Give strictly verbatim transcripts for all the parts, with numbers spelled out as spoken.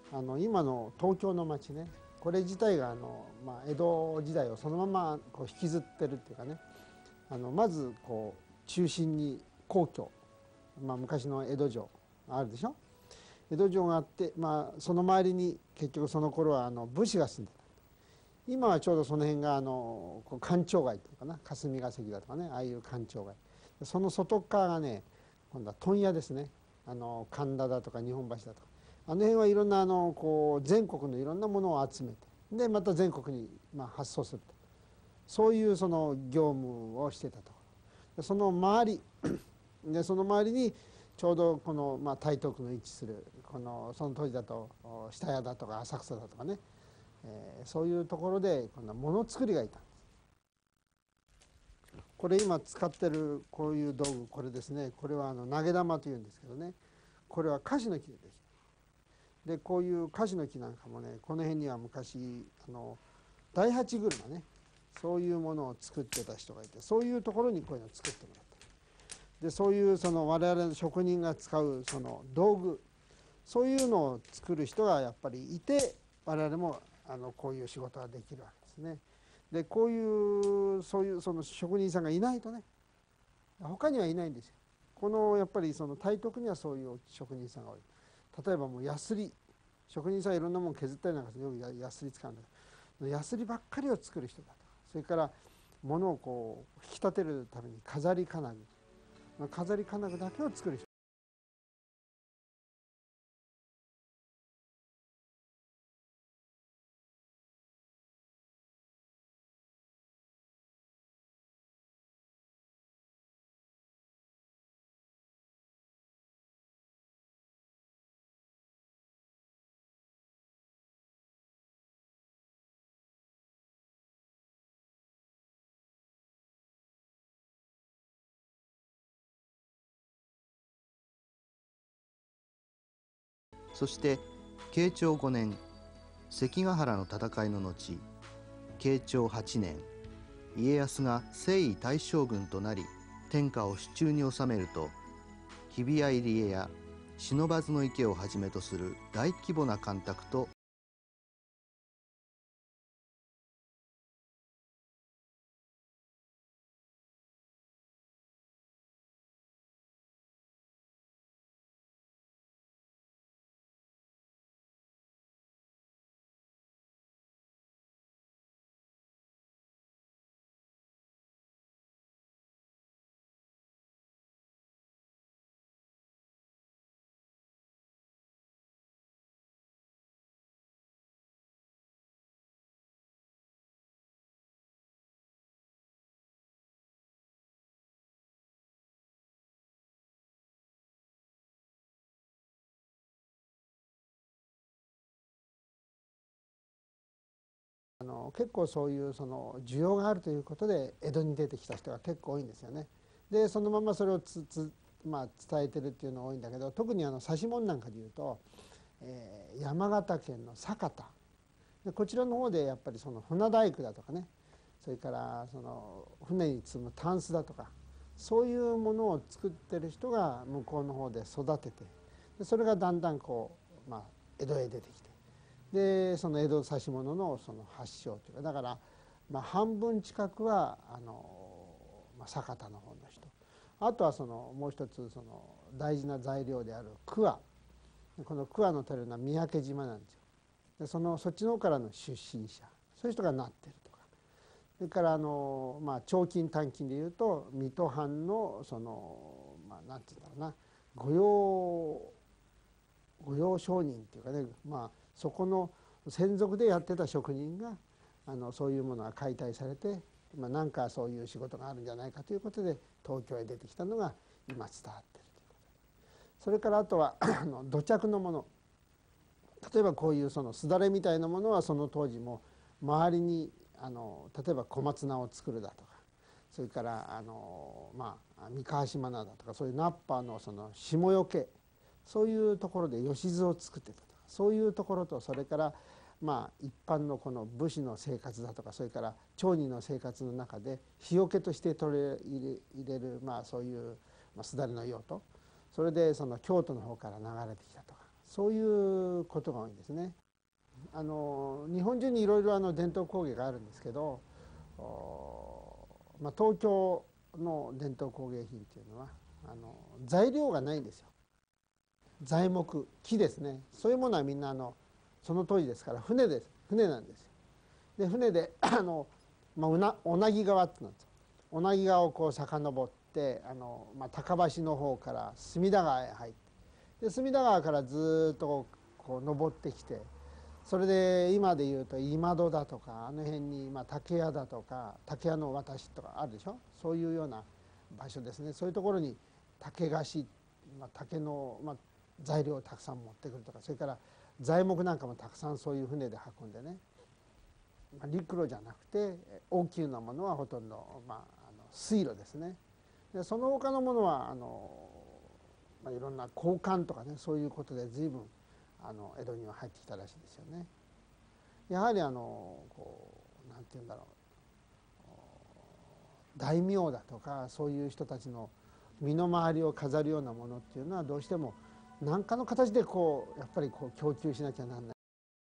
あの今の東京の街ね、これ自体があの、まあ、江戸時代をそのままこう引きずってるっていうかね、あのまずこう中心に皇居、まあ、昔の江戸城あるでしょ。江戸城があって、まあ、その周りに結局その頃はあの武士が住んでた。今はちょうどその辺があのこう官庁街っていうかな、霞が関だとかね、ああいう官庁街、その外側がね、今度は問屋ですね。あの神田だとか日本橋だとか、あの辺はいろんなあのこう全国のいろんなものを集めて、でまた全国にまあ発送すると、そういうその業務をしてたところ、その周りでその周りにちょうどこの、まあ、台東区の位置するこのその当時だと下谷だとか浅草だとかね、えー、そういうところでこんなものづくりがいたんです。これ今使ってるこういう道具、これですね、これはあの投げ玉というんですけどね、これは樫の木でできた。でこういう樫の木なんかもね、この辺には昔あの大八車ね、そういうものを作ってた人がいて、そういうところにこういうのを作ってもらった。でそういうその我々の職人が使うその道具、そういうのを作る人がやっぱりいて、我々もあのこういう仕事ができるわけですね。でこういうそういうその職人さんがいないとね、他にはいないんですよ。このやっぱりその台東区にはそういう職人さんが多い。例えばもうヤスリ、職人さんいろんなもの削ったりなんかするよくヤスリ使うんだけど、ヤスリばっかりを作る人だとか、それから物をこう引き立てるために飾り金具、飾り金具だけを作る人。 そして慶長ごねん、関ヶ原の戦いの後、慶長はちねん、家康が征夷大将軍となり天下を手中に収めると、日比谷入江や不忍池をはじめとする大規模な干拓とあの結構そういうその需要があるということで江戸に出てきた人が結構多いんですよね。でそのままそれをつつ、まあ、伝えてるっていうのが多いんだけど、特にあの指物なんかでいうと、えー、山形県の酒田で、こちらの方でやっぱりその船大工だとかね、それからその船に積むタンスだとか、そういうものを作ってる人が向こうの方で育てて、でそれがだんだんこう、まあ、江戸へ出てきて、でその江戸指物のその発祥というか、だからまあ半分近くはあの、まあ、酒田の方の人、あとはそのもう一つその大事な材料である桑、この桑の取れるのは三宅島なんですよ。でそのそっちの方からの出身者、そういう人がなってるとか、それからあの、まあ、長金短金でいうと水戸藩のその、まあ、なんていうんだろうな、御用御用商人っていうかね、まあ、そこの専属でやってた職人があのそういうものが解体されて、まあ、なんかそういう仕事があるんじゃないかということで東京へ出てきたのが今伝わっているということで、それからあとはあの土着のもの、例えばこういうそのすだれみたいなものはその当時も周りにあの例えば小松菜を作るだとか、それからあのまあ三河島菜だとか、そういうナッパのその霜よけ、そういうところで吉酢を作ってたとか、そういうところと、それからまあ一般のこの武士の生活だとか、それから町人の生活の中で日よけとして取り入れ入れる、まあそういうすだれの用途、それでその京都の方から流れてきたとか、 そういうことが多いんですね。あの日本中にいろいろあの伝統工芸があるんですけど、まあ、東京の伝統工芸品っていうのはあの材料がないんですよ。材木、木ですね。そういうものはみんなあのその当時ですから船です。船なんですよ。で船であの、まあ、うな小名木川ってなんですよ。小名木川をこう遡ってあの、まあ、高橋の方から隅田川へ入って、で隅田川からずっとこう登ってきて、それで今でいうと今戸だとかあの辺に、まあ、竹屋だとか竹屋の渡しとかあるでしょ。そういうような場所ですね。そういうところに竹菓子、まあ、竹の、まあ、材料をたくさん持ってくるとか、それから材木なんかもたくさんそういう船で運んでね、まあ、陸路じゃなくて大きなものはほとんど、まあ、あの水路ですね。でその他のものはあの、まあ、いろんな交換とかね、そういうことで随分あの江戸には入ってきたらしいですよね。やはりあのこうなんて言うんだろう、大名だとかそういう人たちの身の回りを飾るようなものっていうのはどうしても何かの形でこうやっぱりこう供給しなきゃなんない。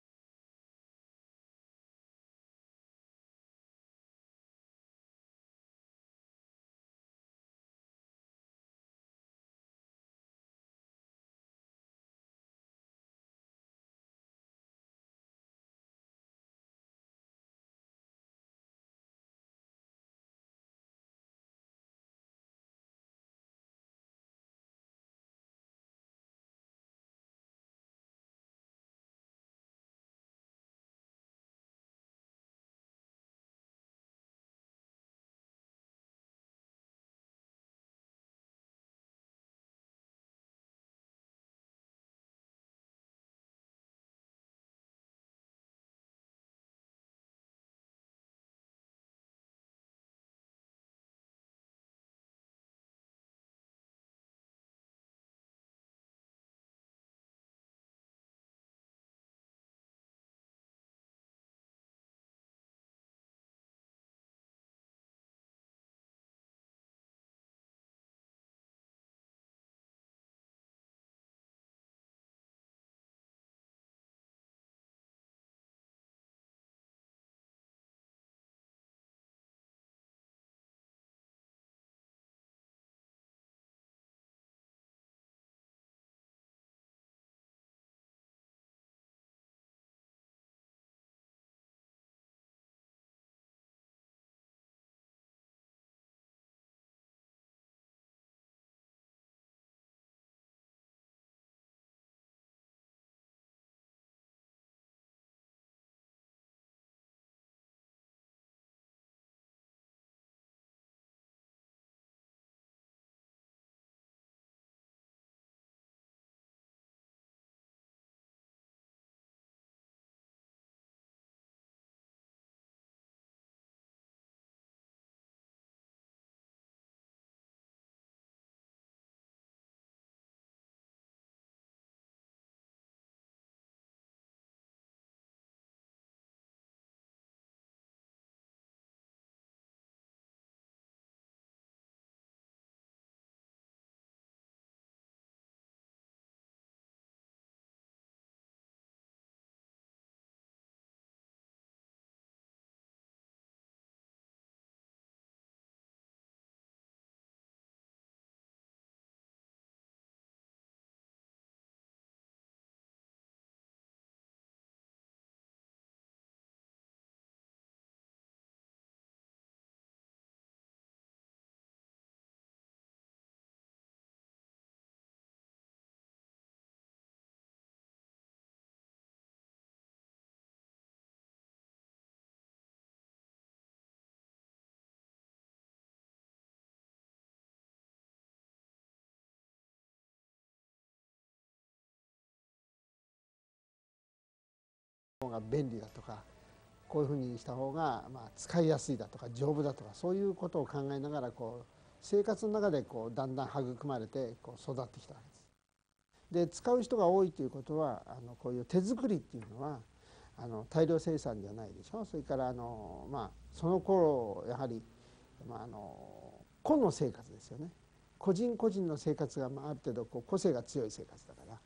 方が便利だとか、こういうふうにした方がまあ使いやすいだとか丈夫だとか、そういうことを考えながらこう生活の中でこうだんだん育まれてこう育ってきたわけです。で使う人が多いということはあのこういう手作りっていうのはあの大量生産じゃないでしょ。それからあの、まあ、その頃やはり、まあ、あの個の生活ですよね。個人個人の生活がまあある程度こう個性が強い生活だから、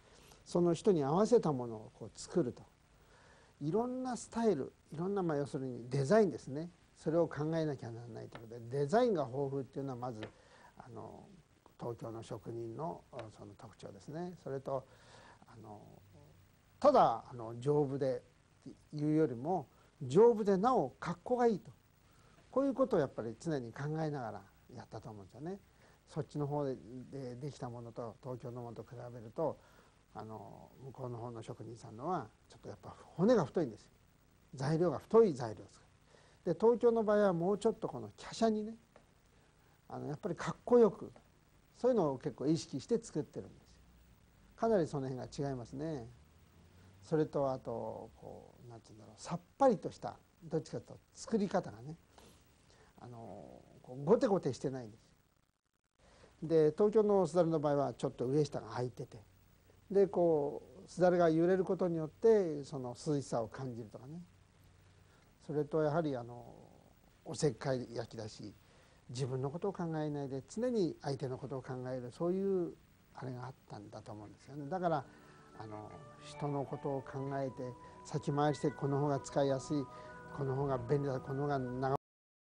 その人に合わせたものをこう作ると、いろんなスタイル、いろんな、まあ要するにデザインですね、それを考えなきゃならないということで、デザインが豊富っていうのはまずあの東京の職人のその特徴ですね。それとあのただあの丈夫でいうよりも丈夫でなお格好がいいと、こういうことをやっぱり常に考えながらやったと思うんですよね。そっちの方でできたものと東京のものと比べると、あの向こうの方の職人さんのはちょっとやっぱ骨が太いんですよ。材料が太い材料を使う。で東京の場合はもうちょっとこの華奢にね、あのやっぱりかっこよく、そういうのを結構意識して作ってるんですよ。かなりその辺が違いますね。それとあとこうなんていうんだろう、さっぱりとした、どっちかというと作り方がね、あのこうゴテゴテしてないんです。で東京のすだれの場合はちょっと上下が空いてて、でこうすだれが揺れることによってその涼しさを感じるとかね。それとやはりあのおせっかい焼きだし、自分のことを考えないで常に相手のことを考える、そういうあれがあったんだと思うんですよね。だからあの人のことを考えて先回りして、この方が使いやすい、この方が便利だ、この方が長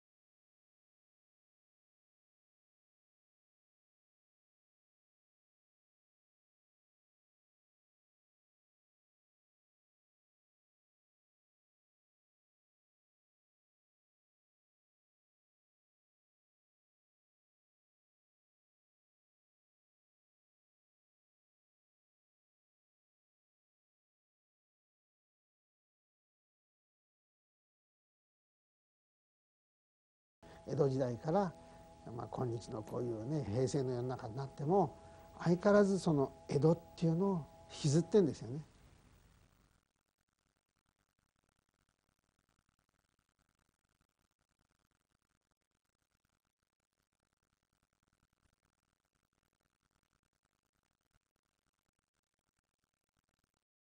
江戸時代から、まあ、今日のこういうね平成の世の中になっても相変わらずその江戸っていうのを引きずってんですよね。